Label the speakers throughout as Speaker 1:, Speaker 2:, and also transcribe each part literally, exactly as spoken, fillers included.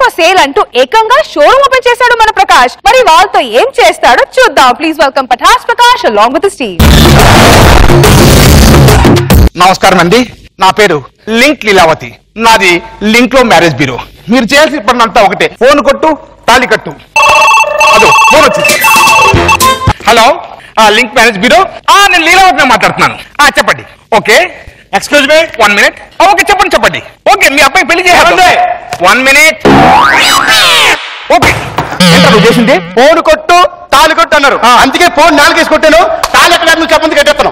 Speaker 1: For sale అంటూ ఏకంగా showroom open చేశాడు మన ప్రకాష్. మరి వాళ్ళతో ఏం చేస్తాడో చూద్దాం. Please welcome Patas Prakash along with the team.
Speaker 2: నమస్కారం అండి, నా పేరు లింక్ లీలావతి. నాది లింక్ లో మ్యారేజ్ బ్యూరో. మీరు చేయాల్సిన పని అంతా ఒకటే, ఫోన్ కొట్టు తాళి కట్టు. అదో ఫోన్ వచ్చింది. Hello, link marriage bureau. నేను లీలావతి మాట్లాడుతున్నాను. చెప్పండి. Okay, excuse me, one minute. Okay, చెప్పండి చెప్పండి. ఓకే, మీ అబ్బాయి పెళ్లి చేయాలి. One minute. ఓకే, నువ్వు చేసింది ఫోన్ కొట్టు తాళి కొట్టు అన్నారు. అందుకే ఫోన్ నాలుగేసి కొట్టాను. తాళి ఎక్కడ నువ్వు చెప్పండి కట్టేస్తాను.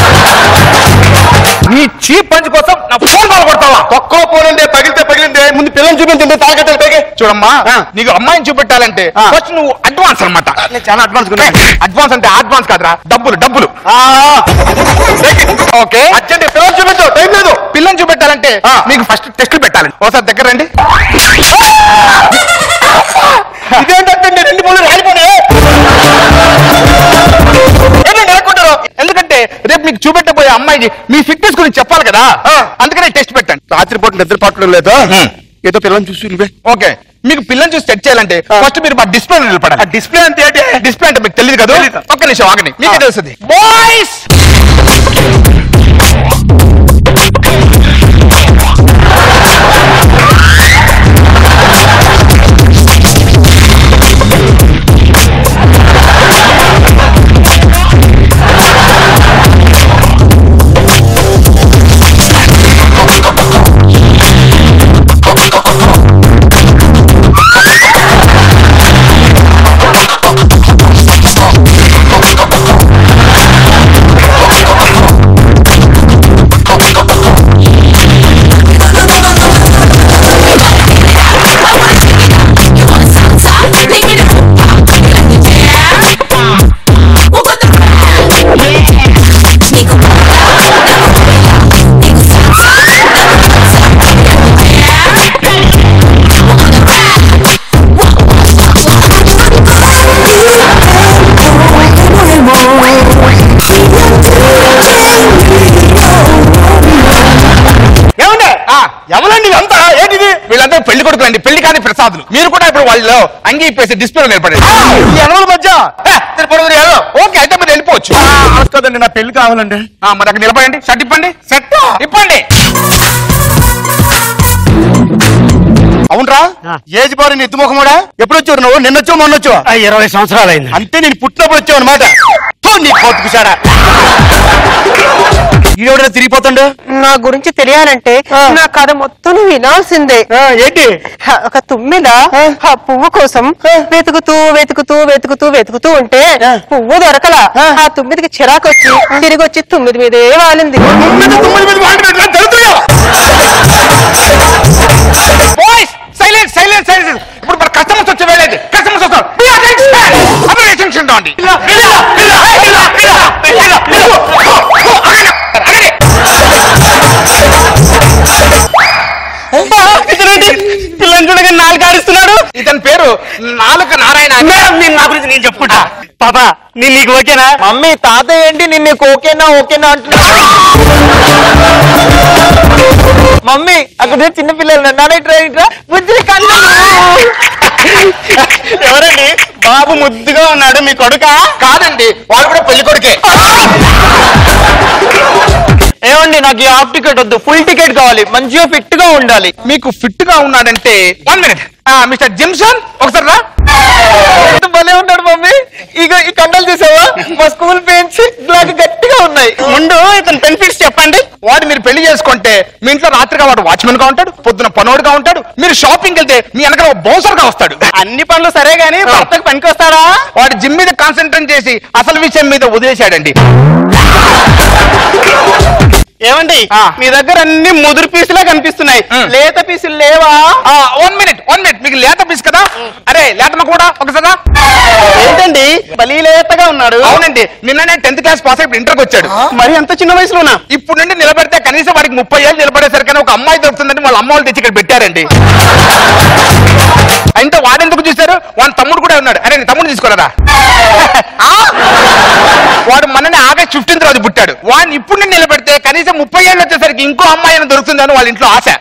Speaker 2: నీ చీప్ పంచ్ కోసం నా ఫోన్ కాల్ కొడతావా? ఒక్కో ఫోన్ అంటే పగిలితే పగిలిందే, ముందు పిల్లలు చూపించండి. తాళి కట్టాలి పైకి. చూడమ్మా, నీకు అమ్మాయిని చూపెట్టాలంటే ఫస్ట్ నువ్వు అడ్వాన్స్ అనమాట. చాలా అడ్వాన్స్. అడ్వాన్స్ అంటే అడ్వాన్స్ కాదురా, డబ్బులు డబ్బులు. ఓకే, అర్జెంట్ పిల్లలు చూపించు, టైం లేదు. పిల్లని చూపెట్టాలంటే మీకు ఫస్ట్ టెస్టులు పెట్టాలి. ఒకసారి దగ్గర రండి. ఇదేంటంటే రెండు మూడు రాలిపోయి అనుకుంటారు. ఎందుకంటే రేపు మీకు చూపెట్టబోయే అమ్మాయి మీ ఫిట్నెస్ గురించి చెప్పాలి కదా, అందుకనే టెస్ట్ పెట్టండి. రాత్రిపూట నిద్ర పట్టడం లేదా, ఏదో పిల్లల్ని చూసి. ఓకే, మీకు పిల్లల్ని చూసి సెట్ చేయాలంటే ఫస్ట్ మీరు మా డిస్ప్లే నిలబడాలి. డిస్ప్లే అంటే డిస్ప్లే అంటే మీకు తెలియదు కదా. ఒక్క నిమిషం ఆగండి, మీకే తెలుస్తుంది. బాయ్స్, ఎవరండి అంతా? ఏంటిది? వీళ్ళంతా పెళ్లి కొడుకులండి, పెళ్లి కాని ప్రసాదులు. మీరు కూడా ఇప్పుడు వాళ్ళు అంగీ ఇప్పేసి డిస్ప్లే నిలబడండి. ఎవరి మధ్య ఓకే అయితే మీరు వెళ్ళిపోవచ్చు. కదండి, నా పెళ్లి కావాలండి. మరి అక్కడ నిలబడండి, షర్ట్ ఇప్పండి. షర్ట్ ఇప్పండి. అవునరా, ఏజ్ బారి నీ ఎత్తుముఖముడా. ఎప్పుడు వచ్చావు నువ్వు? నిన్నొచ్చావు మొన్నొచ్చావు? ఇరవై సంవత్సరాలు అయింది. అంటే నేను పుట్టినప్పుడు వచ్చావు అనమాట. నీ బతుకుసాడా ఈడెవడో తిరిగిపోతుండు.
Speaker 3: నా గురించి తెలియాలంటే నా కథ మొత్తం వినాల్సిందే.
Speaker 2: ఏంటి?
Speaker 3: ఒక తుమ్మిద ఆ పువ్వు కోసం వెతుకుతూ వెతుకుతూ వెతుకుతూ వెతుకుతూ ఉంటే పువ్వు దొరకలా. ఆ తుమ్మిదికి చిరాకు వచ్చి తిరిగి వచ్చి తుమ్మిది మీదే వాలింది.
Speaker 2: ఇప్పుడు మన కస్టమర్స్ వచ్చే వేళది. కస్టమర్స్ వస్తారు.
Speaker 3: పిల్లని చూడగా నాలుగు ఆడిస్తున్నాడు.
Speaker 2: ఇతని పేరు నాలుక నారాయణ. నేను నా గురించి నేను చెప్పుకుంటా.
Speaker 3: తాత, నేను నీకు ఓకేనా? మమ్మీ, తాత ఏంటి నిన్ను నీకు ఓకేనా ఓకేనా అంటున్నా. మమ్మీ, అక్కడ చిన్న పిల్లలు
Speaker 2: ఎవరండి? బాబు ముద్దుగా ఉన్నాడు. మీ కొడుకా? కాదండి, వాడు కూడా పెళ్లి కొడుకే.
Speaker 3: ఏమండి, నాకు ఈ హాఫ్ టికెట్ వద్దు, ఫుల్ టికెట్ కావాలి. మంచిగా ఫిట్ గా ఉండాలి.
Speaker 2: మీకు ఫిట్ గా ఉన్నాడంటే వన్ మినిట్. మిస్టర్ జిమ్సన్, ఒకసారి రా.
Speaker 3: భలే ఉన్నాడు మమ్మీ. ఇక ఈ కండలు చూసావా? మా స్కూల్ పెన్స్ నాకు గట్టిగా ఉన్నాయి.
Speaker 2: ముందు ఇతను బెనిఫిట్స్ చెప్పండి. వాడు మీరు పెళ్లి చేసుకుంటే మీ ఇంట్లో రాత్రిగా వాడు వాచ్మెన్ గా ఉంటాడు, పొద్దున పనోడుగా ఉంటాడు. మీరు షాపింగ్ వెళ్తే మీ వెనక బౌన్సర్ గా వస్తాడు.
Speaker 3: అన్ని పనులు సరే గానీ భర్తకు పనికి వస్తాడా?
Speaker 2: వాడు జిమ్ మీద కాన్సన్ట్రేట్ చేసి అసలు విషయం మీద వదిలేశాడండి.
Speaker 3: ఏమండి, మీ దగ్గర అన్ని ముదురు పీసులా కనిపిస్తున్నాయి, లేత పీసులు లేవా?
Speaker 2: వన్ మినిట్ వన్ మినిట్ మీకు లేత పీస్ కదా. అరే లేతమ్మ కూడా ఒకసారి.
Speaker 3: ఏంటండి బలి లేతగా ఉన్నాడు?
Speaker 2: అవునండి, నిన్ననే టెన్త్ క్లాస్ పాస్ అయిపోయి ఇంటర్కి వచ్చాడు.
Speaker 3: మరి అంత చిన్న వయసులోనా?
Speaker 2: ఇప్పుడు నుండి నిలబెడితే కనీసం వాడికి ముప్పై ఏళ్ళు నిలబడేసరికైనా ఒక అమ్మాయి దొరుకుతుందని వాళ్ళ అమ్మ వాళ్ళు తెచ్చి ఇక్కడ పెట్టారండి. అంటే వాడెందుకు చూశారు? వాడి తమ్ముడు కూడా ఉన్నాడు. అరే నీ తమ్ముడు తీసుకోరా. వాడు మనని ఆగస్ట్ ఫిఫ్టీన్త్ రోజు పుట్టాడు. వాడిని ఇప్పుడు నుండి నిలబెడితే పెడితే కనీసం ముప్పై ఏళ్ళు వచ్చేసరికి ఇంకో అమ్మాయిని దొరుకుతుందని వాళ్ళ ఇంట్లో ఆశ.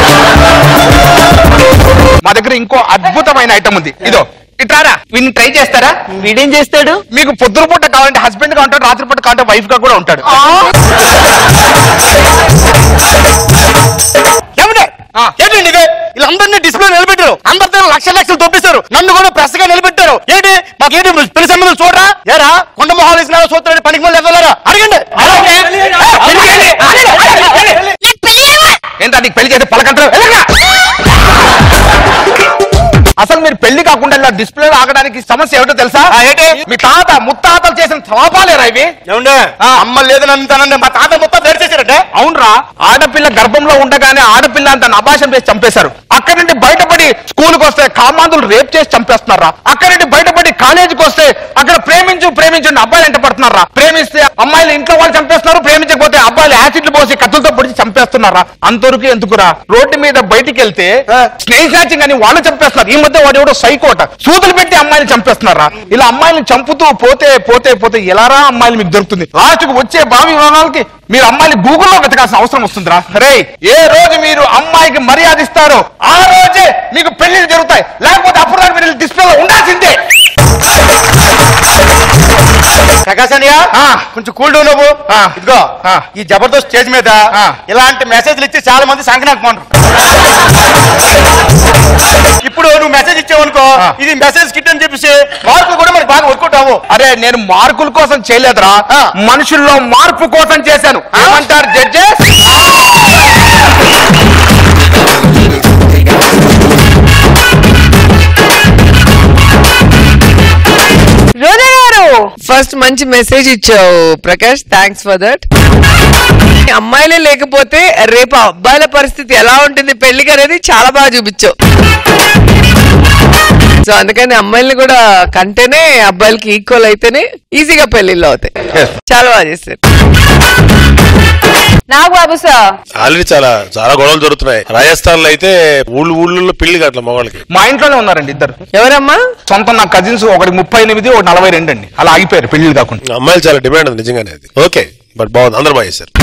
Speaker 2: మా దగ్గర ఇంకో అద్భుతమైన ఐటమ్ ఉంది, ఇదో ఇట్లారా. వీడిని ట్రై చేస్తారా?
Speaker 3: వీడేం చేస్తాడు?
Speaker 2: మీకు పొద్దున పూట కావాలంటే హస్బెండ్ గా ఉంటాడు, రాత్రి పూట కావాలంటే వైఫ్ గా కూడా ఉంటాడు.
Speaker 4: ఏంటండి ఇది? వీళ్ళందరినీ డిస్ప్లే నిలబెట్టారు, అందరితో లక్షల లక్షలు తొప్పిస్తారు, నన్ను కూడా ప్రెస్ గా నిలబెట్టారు. ఏంటి మాకేంటి పెళ్లి సంబంధం చూడరా? ఏరా కొండ మొహాలు వేసిన చూస్తారని పనికి మళ్ళీ ఎదలారా? అడగండి.
Speaker 2: ఏంటా నీకు పెళ్లి చేస్తే పలకంటారు? అసలు మీరు పెళ్లి కాకుండా ఇలా డిస్ప్లే ఆగడానికి సమస్య ఏమిటో తెలుసా? ఏంటి? మీ తాత ముత్తాతలు చేసిన తవాపాలేరా ఇవి?
Speaker 4: ఏమండే అమ్మ లేదు నన్ను మా తాత మొత్తం దరి చేశారంటే.
Speaker 2: అవునరా, ఆడపిల్ల గర్భంలో ఉండగానే ఆడపిల్ల అంత అబార్షన్ చేసి చంపేశారు. అక్కడి నుండి బయటపడి స్కూల్కి వస్తే కామాంధులు రేప్ చేసి చంపేస్తున్నారా? అక్కడి నుండి బయటపడి కాలేజీకి వస్తే అక్కడ ప్రేమించు ప్రేమించండి అబ్బాయిలు ఎంట పడుతున్నారా? ప్రేమిస్తే అమ్మాయిలు ఇంట్లో వాళ్ళు చంపేస్తున్నారు, ప్రేమించకపోతే అబ్బాయిలు యాసిడ్లు పోసి కత్తులతో పొడిచి చంపేస్తున్నారా? అంతవరకు ఎందుకురా? రోడ్డు మీద బయటికి వెళ్తే స్నేహి సాచింగ్ అని వాళ్ళు చంపేస్తున్నారు. ఈ మధ్య వాడు ఎవడో సైకోట సూదులు పెట్టి అమ్మాయిని చంపేస్తున్నారా? ఇలా అమ్మాయిని చంపుతూ పోతే పోతే పోతే ఎలారా అమ్మాయిలు మీకు దొరుకుతుంది? లాస్ట్కు వచ్చే భావి వివాహాలకి మీరు అమ్మాయిని గూగుల్లో వెతకాల్సిన అవసరం వస్తుందిరా. రే, ఏ రోజు మీరు అమ్మాయికి మర్యాద ఇస్తారో ఆ రోజే మీకు పెళ్లిళ్ళు జరుగుతాయి, లేకపోతే అప్పుడు దాకా మీరు డిస్ప్లేలో ఉండాల్సిందే.
Speaker 4: ప్రకాశ్ అన్నయ్య కొంచెం కూల్ డౌన్ అవ్వు. ఇదిగో ఈ జబర్దస్త్ స్టేజ్ మీద ఇలాంటి మెసేజ్లు ఇచ్చి చాలా మంది సంకనాకపోండ్రు. ఇప్పుడు నువ్వు మెసేజ్ ఇచ్చావనుకో, ఇది మెసేజ్ కిట్ అని చెప్పేసి మార్కులు కూడా మనకి బాగా వర్కౌట్ అవ్వు.
Speaker 2: అరే, నేను మార్కుల కోసం చేయలేదురా, మనుషుల్లో మార్పు కోసం చేశాను. ఏమంటారు జడ్జెస్?
Speaker 1: రోజా గారు
Speaker 5: ఫస్ట్ మంచి మెసేజ్ ఇచ్చావు ప్రకాష్, థ్యాంక్స్ ఫర్ దట్. అమ్మాయిలే లేకపోతే రేపు అబ్బాయిల పరిస్థితి ఎలా ఉంటుంది పెళ్లికి అనేది చాలా బాగా చూపించావు. సో అందుకని అమ్మాయిల్ని కూడా కంటేనే అబ్బాయిలకి ఈక్వల్ అయితేనే ఈజీగా పెళ్లిళ్ళు అవుతాయి. చాలా బాగా చేశారు.
Speaker 1: నాకు బాబు సార్
Speaker 6: ఆల్రెడీ చాలా చాలా గొడవలు జరుగుతున్నాయి రాజస్థాన్ లో. అయితే ఊళ్ళు ఊళ్ళో పెళ్లి కావట్లే మగవాళ్ళకి.
Speaker 2: మా ఇంట్లోనే ఉన్నారండి ఇద్దరు.
Speaker 5: ఎవరమ్మా?
Speaker 2: సొంతం నా కజిన్స్, ఒకటి ముప్పై ఎనిమిది ఒకటి నలభై రెండు అండి. అలా ఆగిపోయారు పెళ్లిళ్ళు కాకుండా.
Speaker 6: అమ్మాయిలు చాలా డిమాండ్ ఉంది నిజంగానే. అది ఓకే, బట్ బాగుంది, అందరూ బాగా చేశారు.